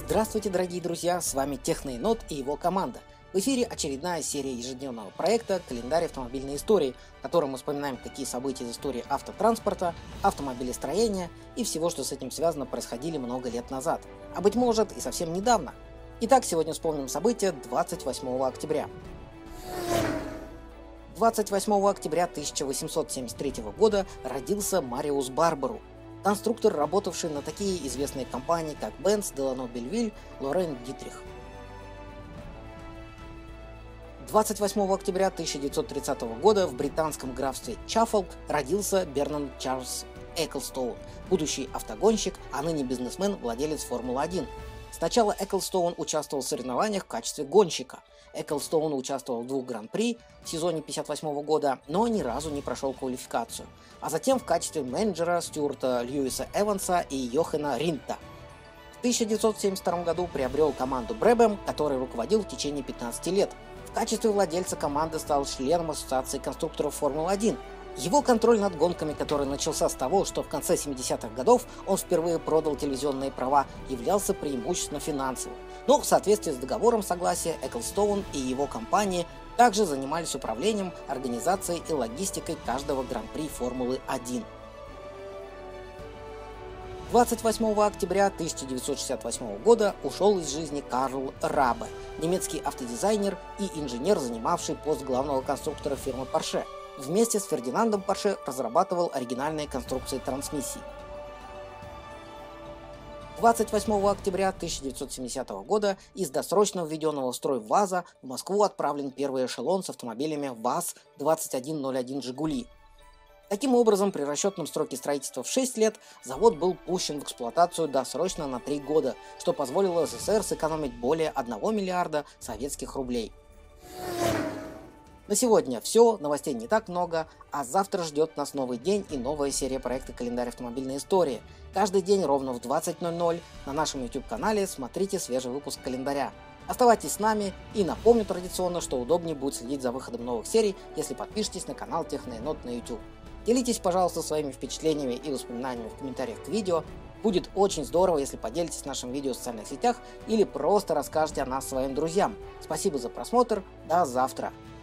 Здравствуйте, дорогие друзья, с вами Техноенот и его команда. В эфире очередная серия ежедневного проекта «Календарь автомобильной истории», в котором мы вспоминаем такие события из истории автотранспорта, автомобилестроения и всего, что с этим связано, происходили много лет назад, а быть может и совсем недавно. Итак, сегодня вспомним события 28 октября. 28 октября 1873 года родился Мариус Барбару, конструктор, работавший на такие известные компании, как Benz, Delano Belleville, Лорен Дитрих. 28 октября 1930 года в британском графстве Чаффолк родился Бернард Чарльз Эклстоун, будущий автогонщик, а ныне бизнесмен, владелец Формулы-1. Сначала Эклстоун участвовал в соревнованиях в качестве гонщика. Эклстоун участвовал в 2 гран-при в сезоне 1958 года, но ни разу не прошел квалификацию. А затем в качестве менеджера Стюарта Льюиса Эванса и Йохана Ринта. В 1972 году приобрел команду Брабэм, которой руководил в течение 15 лет. В качестве владельца команды стал членом Ассоциации конструкторов Формулы-1. Его контроль над гонками, который начался с того, что в конце 70-х годов он впервые продал телевизионные права, являлся преимущественно финансовым. Но в соответствии с договором согласия Эклстоун и его компания также занимались управлением, организацией и логистикой каждого гран-при Формулы-1. 28 октября 1968 года ушел из жизни Карл Рабе, немецкий автодизайнер и инженер, занимавший пост главного конструктора фирмы Porsche. Вместе с Фердинандом Порше разрабатывал оригинальные конструкции трансмиссий. 28 октября 1970 года из досрочно введенного в строй ВАЗа в Москву отправлен первый эшелон с автомобилями ВАЗ-2101 «Жигули». Таким образом, при расчетном сроке строительства в 6 лет завод был пущен в эксплуатацию досрочно на 3 года, что позволило СССР сэкономить более 1 миллиарда советских рублей. На сегодня все, новостей не так много, а завтра ждет нас новый день и новая серия проекта «Календарь автомобильной истории». Каждый день ровно в 20:00 на нашем YouTube-канале смотрите свежий выпуск календаря. Оставайтесь с нами и напомню традиционно, что удобнее будет следить за выходом новых серий, если подпишетесь на канал Техноенот на YouTube. Делитесь, пожалуйста, своими впечатлениями и воспоминаниями в комментариях к видео. Будет очень здорово, если поделитесь нашим видео в социальных сетях или просто расскажете о нас своим друзьям. Спасибо за просмотр, до завтра!